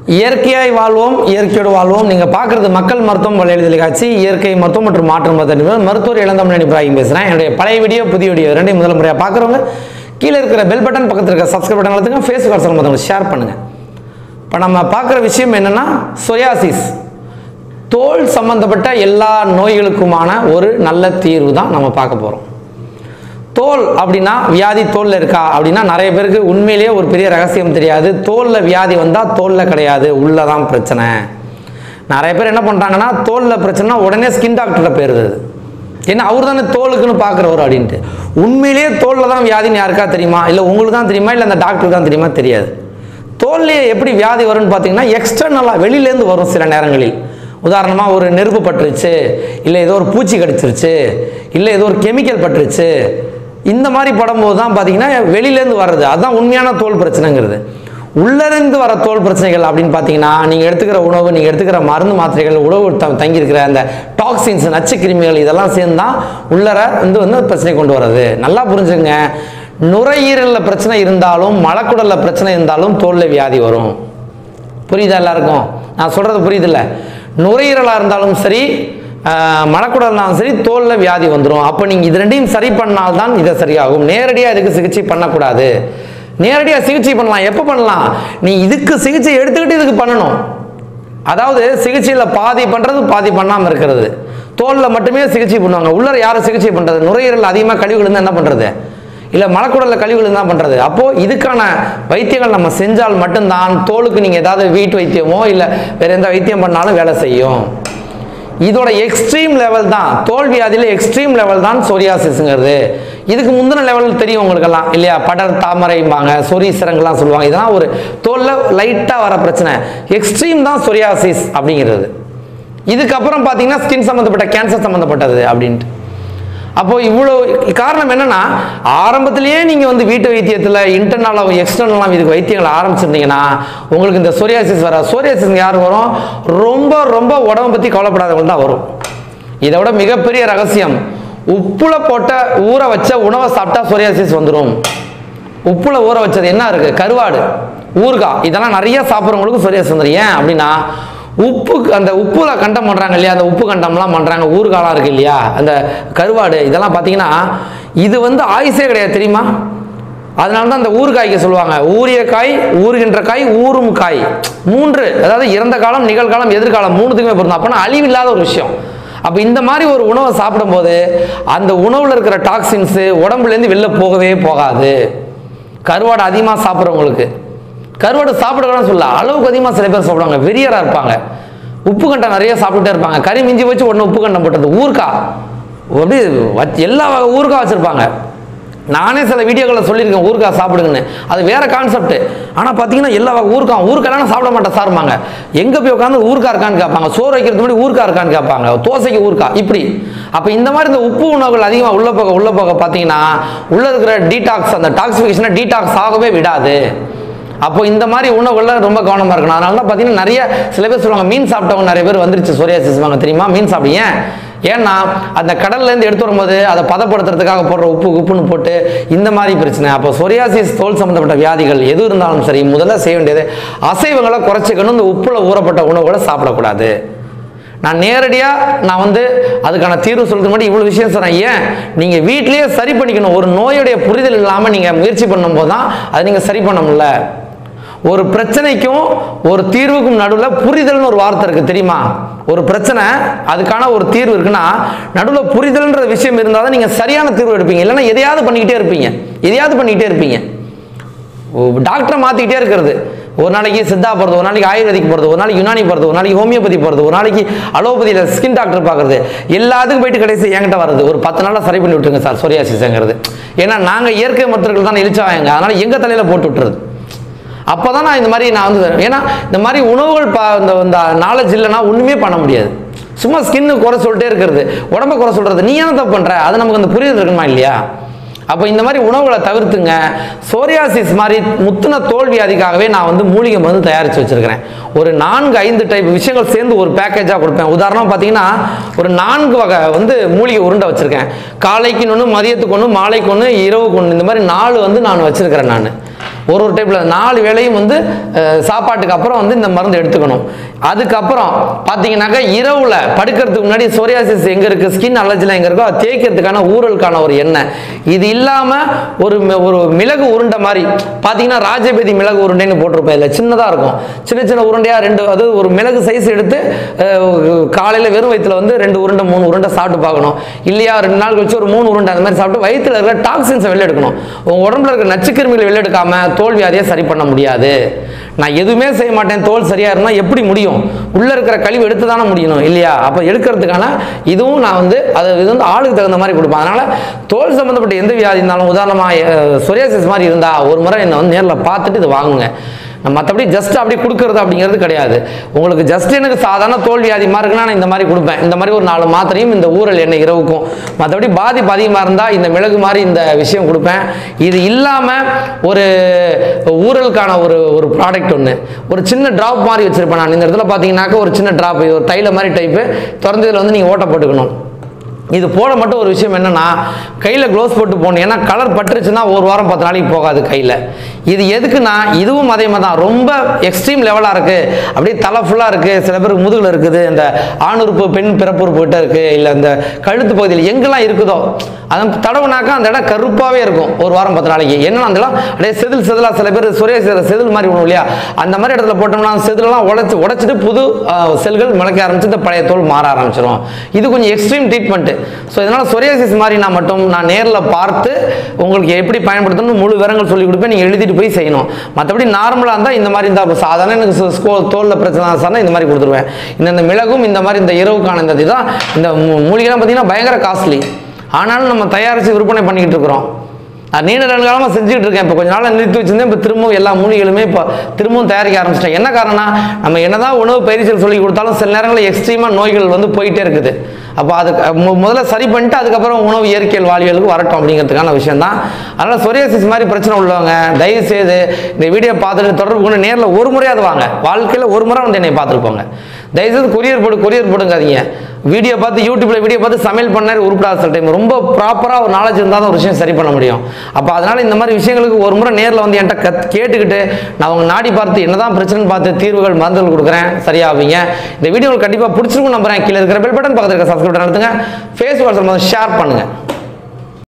இயற்கையாய் வாழ்வோம், இயற்கையோடு வாழ்வோம். நீங்கள் பார்க்குறது மக்கள் மருத்துவம் வலையொலி தொலைக்காட்சி, இயற்கை மருத்துவம் மற்றும் மாற்று மருத்துவ மருத்துவர் இளந்தமிழன் இப்ராஹிம் பேசுகிறேன். என்னுடைய பழைய வீடியோ புதிய வீடியோ ரெண்டையும் முதல் முறையாக பார்க்குறவங்க கீழே இருக்கிற பெல் பட்டன் பக்கத்தில் இருக்கிற சப்ஸ்கிரைப் பட்டன் அழுத்துங்க. ஃபேஸ்புக் வாட்ஸ்அப் மற்றவங்க ஷேர் பண்ணுங்கள். இப்போ நம்ம பார்க்குற விஷயம் என்னென்னா சொரியாசிஸ், தோல் சம்பந்தப்பட்ட எல்லா நோய்களுக்குமான ஒரு நல்ல தீர்வு தான் நம்ம பார்க்க போகிறோம். தோல் அப்படின்னா வியாதி தோலில் இருக்கா அப்படின்னா நிறைய பேருக்கு உண்மையிலேயே ஒரு பெரிய ரகசியம் தெரியாது. தோலில் வியாதி வந்தால் தோலில் கிடையாது, உள்ளே தான் பிரச்சனை. நிறைய பேர் என்ன பண்ணுறாங்கன்னா தோலில் பிரச்சனைனா உடனே ஸ்கின் டாக்டரை போயிருது. ஏன்னா அவர் தானே தோலுக்குன்னு பார்க்குறவர் அப்படின்ட்டு. உண்மையிலேயே தோலில் தான் வியாதின்னு யாருக்கா தெரியுமா, இல்லை உங்களுக்கு தான் தெரியுமா, இல்லை அந்த டாக்டருக்கு தான் தெரியுமா, தெரியாது. தோல்லையே எப்படி வியாதி வரும்னு பார்த்தீங்கன்னா எக்ஸ்டர்னலாக வெளியிலேருந்து வரும். சில நேரங்களில் உதாரணமாக ஒரு நெருப்பு பட்டுருச்சு, இல்லை ஏதோ ஒரு பூச்சி கடிச்சிருச்சு, இல்லை ஏதோ ஒரு கெமிக்கல் பட்டுருச்சு, இந்த மாதிரி படும்போது தான் பார்த்தீங்கன்னா வெளியிலேருந்து வர்றது. அதுதான் உண்மையான தோல் பிரச்சனைங்கிறது. உள்ளிருந்து வர தோல் பிரச்சனைகள் அப்படின்னு பார்த்தீங்கன்னா நீங்கள் எடுத்துக்கிற உணவு, நீங்கள் எடுத்துக்கிற மருந்து மாத்திரைகள், உணவு தங்கியிருக்கிற அந்த டாக்ஸின்ஸ், நச்சு கிருமிகள் இதெல்லாம் சேர்ந்து தான் உள்ளர வந்து பிரச்சனை கொண்டு வர்றது. நல்லா புரிஞ்சுங்க, நுரையீரலில் பிரச்சனை இருந்தாலும் மலக்குடலில் பிரச்சனை இருந்தாலும் தோலில் வியாதி வரும். புரியுதா எல்லாருக்கும்? நான் சொல்கிறது புரியுதில்ல? நுரையீரலாக இருந்தாலும் சரி, மலக்குடல்னாலும் சரி, தோலில் வியாதி வந்துடும். அப்போ நீங்கள் இது ரெண்டையும் சரி பண்ணால்தான் இதை சரியாகும். நேரடியாக இதுக்கு சிகிச்சை பண்ணக்கூடாது. நேரடியாக சிகிச்சை பண்ணலாம். எப்போ பண்ணலாம்? நீ இதுக்கு சிகிச்சை எடுத்துக்கிட்டு இதுக்கு பண்ணணும். அதாவது சிகிச்சையில் பாதி பண்ணுறது பாதி பண்ணாமல் இருக்கிறது. தோலில் மட்டுமே சிகிச்சை பண்ணுவாங்க. உள்ளர யாரும் சிகிச்சை பண்ணுறது? நுரையீரல் அதிகமாக கழிவுகள் இருந்தால் என்ன பண்ணுறது? இல்லை மலக்குடலில் கழிவுகள் தான் பண்ணுறது. அப்போது இதுக்கான வைத்தியங்கள் நம்ம செஞ்சால் மட்டும்தான் தோலுக்கு நீங்கள் ஏதாவது வீட்டு வைத்தியமோ இல்லை வேறு எந்த வைத்தியம் பண்ணாலும் வேலை செய்யும். இதோட எக்ஸ்ட்ரீம் லெவல் தான் தோல் வியாதியில் எக்ஸ்ட்ரீம் லெவல் தான் சொரியாசிஸ்ங்கிறது. இதுக்கு முந்தின லெவல் தெரியும் உங்களுக்கெல்லாம் இல்லையா? படர் தாமரைம்பாங்க, சொரி சிரங்கெல்லாம் சொல்லுவாங்க. இதெல்லாம் ஒரு தோலில் லைட்டாக வர பிரச்சனை. எக்ஸ்ட்ரீம் தான் சொரியாசிஸ் அப்படிங்கிறது. இதுக்கப்புறம் பார்த்தீங்கன்னா ஸ்கின் சம்மந்தப்பட்ட கேன்சர் சம்மந்தப்பட்டது அப்படின்ட்டு. அப்போது இவ்வளோ காரணம் என்னென்னா, ஆரம்பத்திலேயே நீங்கள் வந்து வீட்டு வைத்தியத்தில் இன்டர்னலாக எக்ஸ்டர்னலாக இதுக்கு வைத்தியங்களை ஆரம்பிச்சிருந்தீங்கன்னா உங்களுக்கு இந்த சொரியாசிஸ் வர. சொரியாசிஸ் யார் வரும்? ரொம்ப ரொம்ப உடம்பை பற்றி கவலைப்படாதவங்க தான் வரும். இதை விட மிகப்பெரிய ரகசியம், உப்புல போட்ட ஊற வச்ச உணவை சாப்பிட்டா சொரியாசிஸ் வந்துடும். உப்புல ஊற வச்சது என்ன இருக்குது? கருவாடு, ஊறுகாய், இதெல்லாம் நிறைய சாப்பிட்றவங்களுக்கு சொரியாசிஸ் வந்துடும். ஏன் அப்படின்னா உப்பு, அந்த உப்புல கண்டம் பண்ணுறாங்க இல்லையா, அந்த உப்பு கண்டம்லாம் பண்ணுறாங்க, ஊறுகாலாம் இருக்குது இல்லையா, அந்த கருவாடு இதெல்லாம் பார்த்தீங்கன்னா இது வந்து ஆயுசே கிடையாது தெரியுமா? அதனால தான் அந்த ஊறுகாய்க்கு சொல்லுவாங்க ஊறிய காய், ஊறுகின்ற காய், ஊறும் காய். மூன்று, அதாவது இறந்த காலம், நிகழ்காலம், எதிர்காலம், மூணுத்துக்குமே பொருந்தும். அப்போனா அழிவில்லாத ஒரு விஷயம். அப்போ இந்த மாதிரி ஒரு உணவை சாப்பிடும்போது அந்த உணவில் இருக்கிற டாக்ஸின்ஸு உடம்புலேருந்து வெளில போகவே போகாது. கருவாடு அதிகமாக சாப்பிட்றவங்களுக்கு, கருவாடு சாப்பிடக்கூடாதுன்னு சொல்ல, அளவுக்கு அதிகமாக சில பேர் சாப்பிடுவாங்க, வெறியராக இருப்பாங்க, உப்பு கண்டம் நிறைய சாப்பிட்டுட்டே இருப்பாங்க. கறி மிஞ்சி வச்சு உடனே உப்பு கண்டம் போட்டது, ஊறுகாய், அப்படி எல்லா வகை ஊறுகாய் வச்சுருப்பாங்க. நானே சில வீடியோக்களில் சொல்லியிருக்கேன் ஊறுகாய் சாப்பிடுங்கன்னு. அது வேறு கான்செப்ட். ஆனால் பார்த்தீங்கன்னா எல்லா வகை ஊறுகாய்லாம் சாப்பிட மாட்டேன் சார்பாங்க. எங்கே போய் உட்காந்து ஊறுகாய் இருக்கான்னு கேட்பாங்க, சோறு வைக்கிறதுக்கு முன்னாடி ஊறுகாய் இருக்கான்னு கேட்பாங்க, தோசைக்கு ஊறுகாய், இப்படி. அப்போ இந்த மாதிரி இந்த உப்பு உணவுகள் அதிகமாக உள்ள போக பார்த்தீங்கன்னா உள்ளே இருக்கிற டீடாக்ஸ், அந்த டாக்ஸிஃபிகேஷனை டீடாக்ஸ் ஆகவே விடாது. அப்போ இந்த மாதிரி உணவுகளில் ரொம்ப கவனமாக இருக்கணும். அதனால தான் பார்த்தீங்கன்னா நிறைய சில பேர் சொல்லுவாங்க மீன் சாப்பிட்டவங்க நிறைய பேர் வந்துருச்சு சொரியாசிஸ் வாங்க தெரியுமா? மீன் சாப்பிடுங்க. ஏன்னா அந்த கடல்லேருந்து எடுத்து வரும்போது அதை பதப்படுத்துறதுக்காக போடுற உப்புன்னு போட்டு இந்த மாதிரி பிரச்சனை. அப்போ சொரியாசிஸ் தோல் சம்மந்தப்பட்ட வியாதிகள் எது இருந்தாலும் சரி, முதல்ல செய்ய வேண்டியது அசைவங்களை குறைச்சிக்கணும். இந்த உப்புல ஊறப்பட்ட உணவுகளை சாப்பிடக்கூடாது. நான் நேரடியாக வந்து அதுக்கான தீர்வு சொல்றது மட்டும் இவ்வளோ விஷயம் சொல்கிறேன். ஏன் நீங்கள் வீட்டிலேயே சரி பண்ணிக்கணும். ஒரு நோயுடைய புரிதல் இல்லாமல் நீங்கள் முயற்சி பண்ணும்போது தான் அதை நீங்கள் சரி பண்ண முடியல. ஒரு பிரச்சனைக்கும் ஒரு தீர்வுக்கும் நடுவில் புரிதல்னு ஒரு வார்த்தை இருக்குது தெரியுமா? ஒரு பிரச்சனை, அதுக்கான ஒரு தீர்வு இருக்குன்னா நடுவில் புரிதல்ன்ற விஷயம் இருந்தால் தான் நீங்கள் சரியான தீர்வு எடுப்பீங்க. இல்லைன்னா எதையாவது பண்ணிக்கிட்டே இருப்பீங்க. டாக்டரை மாற்றிக்கிட்டே இருக்கிறது. ஒரு நாளைக்கு சித்தா போகிறது, ஒரு நாளைக்கு ஆயுர்வேதிக் போகிறது, ஒரு நாளைக்கு யுனானி போகிறது, ஒரு நாளைக்கு ஹோமியோபதி போகிறது, ஒரு நாளைக்கு அலோபதியில் ஸ்கின் டாக்டர் பார்க்குறது, எல்லாத்துக்கும் போயிட்டு கடைசி என்கிட்ட வருது ஒரு 10 நாளாக சரி பண்ணி விட்டுருங்க சார் சொரியாசிஸ்ங்கிறது. ஏன்னா நாங்கள் இயற்கை மருத்துவர்கள் தான் இழிச்சாங்க, அதனால் எங்கள் தலையில் போட்டு விட்டுறது. அப்போ தான் நான் இந்த மாதிரி ஏன்னா இந்த மாதிரி உணவுகள் இந்த நாலேஜ் இல்லைன்னா ஒன்றுமே பண்ண முடியாது. சும்மா ஸ்கின்னு குறை சொல்லிட்டே இருக்கிறது, உடம்பை குறை சொல்கிறது, நீ ஏன் தப்பு பண்ணுற, அது நமக்கு அந்த புரிதல் இருக்குமா இல்லையா? அப்போ இந்த மாதிரி உணவுகளை தவிர்த்துங்க. சோரியாசிஸ் மாதிரி முத்தின தோல் வியாதிக்காகவே நான் மூலிகை மருந்து தயாரித்து வச்சுருக்கிறேன். ஒரு 4-5 டைப் விஷயங்கள் சேர்ந்து ஒரு பேக்கேஜாக கொடுப்பேன். உதாரணமாக பார்த்தீங்கன்னா ஒரு 4 வகை மூலிகை உருண்டை வச்சுருக்கேன். காலைக்கு ஒன்று, மதியத்துக்கு ஒன்று, மாலைக்கு ஒன்று, இரவுக்கு ஒன்று, இந்த மாதிரி 4 நான் வச்சுருக்கிறேன். நான் ஒரு டைப்பில் 4 வேளையும் வந்து சாப்பாட்டுக்கு அப்புறம் வந்து இந்த மருந்து எடுத்துக்கணும். அதுக்கப்புறம் பார்த்தீங்கன்னாக்கா இரவுல படுக்கிறதுக்கு முன்னாடி சோரியாசிஸ் எங்கே இருக்குது, ஸ்கின் அலர்ஜிலாம் எங்கே இருக்கோ அது தேய்க்கிறதுக்கான ஊறலுக்கான ஒரு எண்ணெய். இது இல்லாமல் ஒரு மிளகு உருண்டை மாதிரி பார்த்தீங்கன்னா ராஜபேதி மிளகு உருண்டைன்னு போட்டிருப்பேன். இல்லை சின்னதாக இருக்கும், சின்ன சின்ன உருண்டையாக 2 அது ஒரு மிளகு சைஸ் எடுத்து காலையில் வெறும் வயிற்றுல வந்து 2 உருண்டை 3 உருண்டை சாப்பிட்டு பார்க்கணும். இல்லையா 2 நாள் கழிச்சு ஒரு 3 உருண்டை அந்த மாதிரி சாப்பிட்டு வயிற்றுல இருக்கிற டாக்ஸின்ஸை வெளில எடுக்கணும். உங்கள் உடம்புல இருக்கிற நச்சுக்கிருமிகளை வெளில எடுக்காம தோல் வியாதியை சரி பண்ண முடியாது. நான் எதுவுமே செய்ய மாட்டேன் தோல் சரியா இருந்தால் எப்படி முடியும்? உள்ள இருக்கிற கழிவு எடுத்து தானே முடியணும் இல்லையா? அப்போ எடுக்கிறதுக்கான இதுவும் நான் வந்து இது வந்து ஆளுக்கு தகுந்த மாதிரி கொடுப்பேன். அதனால தோல் சம்மந்தப்பட்ட எந்த வியாதி இருந்தாலும் உதாரணமாக சொரியாசிஸ் மாதிரி இருந்தால் ஒரு முறை என்னை வந்து நேரில் பார்த்துட்டு இது வாங்குங்க. மற்றபடி ஜஸ்ட் அப்படி கொடுக்கறது அப்படிங்கிறது கிடையாது. உங்களுக்கு ஜஸ்ட் எனக்கு சாதாரண தோல் வியாதி மாதிரி இருக்குன்னா நான் இந்த மாதிரி கொடுப்பேன். இந்த மாதிரி ஒரு 4 மாத்திரையும் இந்த ஊரல் எண்ணெய் இரவுக்கும். மற்றபடி பாதிப்பு அதிகமாக இருந்தால் இந்த மிளகு மாதிரி இந்த விஷயம் கொடுப்பேன். இது இல்லாமல் ஒரு ஊரலுக்கான ஒரு ப்ராடக்ட் ஒன்று ஒரு சின்ன ட்ராப் மாதிரி வச்சுருப்பேன் நான். இந்த இடத்துல பார்த்தீங்கன்னாக்கா ஒரு சின்ன ட்ராப், ஒரு தைல மாதிரி டைப்பு திறந்ததில் வந்து நீங்கள் ஓட்ட போட்டுக்கணும். இது போட மட்டும் ஒரு விஷயம் என்னன்னா கையில் க்ளோஸ் போட்டு போகணும். ஏன்னா கலர் பட்டுருச்சுன்னா ஒரு வாரம் 10 நாளைக்கு போகாது கையில். இது எதுக்குன்னா இதுவும் அதே மாதிரி தான் ரொம்ப எக்ஸ்ட்ரீம் லெவலாக இருக்குது. அப்படியே தலை ஃபுல்லாக இருக்குது, சில பேருக்கு முதுகில் இருக்குது, இந்த ஆணுறுப்பு பெண் பிறப்புறுப்பு கிட்ட இருக்குது, இல்லை இந்த கழுத்து பகுதியில் எங்கெல்லாம் இருக்குதோ அதை தடவுனாக்கா அந்த இடம் கருப்பாகவே இருக்கும் ஒரு வாரம் 10 நாளைக்கு. என்னன்னா அந்த இடம் அப்படியே செதிலாக சில பேர் செதில் மாதிரி ஒன்றும் இல்லையா அந்த மாதிரி இடத்துல போட்டோம்னா செதிலெல்லாம் உடைச்சிட்டு புது செல்கள் முளைக்க ஆரம்பிச்சு இந்த பழைய தோல் மாற ஆரம்பிச்சிடும். இது கொஞ்சம் எக்ஸ்ட்ரீம் ட்ரீட்மெண்ட். ஸோ இதனால் சொரியாசிஸ் மாதிரி நான் நேரில் பார்த்து உங்களுக்கு எப்படி பயன்படுத்தணும் முழு விவரங்கள் சொல்லி கொடுப்பேன். நீங்கள் எழுதிட்டு போய் செய்யணும். மற்றபடி நார்மலாக இருந்தால் இந்த மாதிரி இருந்தால் சாதாரண எனக்கு தோலில் பிரச்சனை சார்னா இந்த மாதிரி கொடுத்துருவேன். இந்த மிளகும் இந்த மாதிரி இந்த இரவுக்கான இந்த இதுதான். இந்த மூலிகைலாம் பார்த்தீங்கன்னா பயங்கர காஸ்ட்லி. ஆனாலும் நம்ம தயாரித்து விற்பனை பண்ணிக்கிட்டு இருக்கிறோம். நான் நீண்ட காலமாக செஞ்சுக்கிட்டு இருக்கேன். இப்போ கொஞ்ச நாள் நிறுத்தி வச்சிருந்தேன். இப்போ திரும்பவும் எல்லா மூலிகளுமே இப்போ திரும்பவும் தயாரிக்க ஆரம்பிச்சிட்டேன். என்ன காரணம்னா நம்ம என்னதான் உணவு பயிற்சிகள் சொல்லி கொடுத்தாலும் சில நேரங்களில் எக்ஸ்ட்ரீமாக நோய்கள் வந்து போயிட்டே இருக்குது. அப்போ அதுக்கு முதல்ல சரி பண்ணிட்டு அதுக்கப்புறம் உணவு இயற்கையல் வாழ்வியலுக்கு வரட்டும் அப்படிங்கிறதுக்கான விஷயம் தான். அதனால் சொரியாசிஸ் மாதிரி பிரச்சனை உள்ளவங்க தயவு செய்து இந்த வீடியோ பார்த்துட்டு தொடர்பு கொண்டு நேரில் ஒரு முறையாவது வாங்க. வாழ்க்கையில் ஒரு முறை வந்து என்னை பார்த்துருப்போங்க. தயவுசெய்து கொரியர் போடுங்காதீங்க. வீடியோ பார்த்து யூடியூப்ல வீடியோ பார்த்து சமையல் பண்ணாரு உருப்படாத சில டைம் ரொம்ப ப்ராப்பராக ஒரு நாலேஜ் இருந்தால் தான் ஒரு விஷயம் சரி பண்ண முடியும். அப்போ அதனால இந்த மாதிரி விஷயங்களுக்கு ஒரு முறை நேரில் வந்து என்கிட்ட கேட்டுக்கிட்டு நான் அவங்க நாடி பார்த்து என்னதான் பிரச்சனைன்னு பார்த்து தீர்வுகள் மருந்துகள் கொடுக்குறேன், சரியாவீங்க. இந்த வீடியோ கண்டிப்பாக பிடிச்சிருக்கும் நம்புறேன். கீழே இருக்கிற பெல் பட்டன் பக்கத்தில் இருக்க சப்ஸ்கிரைப் நடத்துங்க. ஃபேஸ்புக் ஷேர் பண்ணுங்க.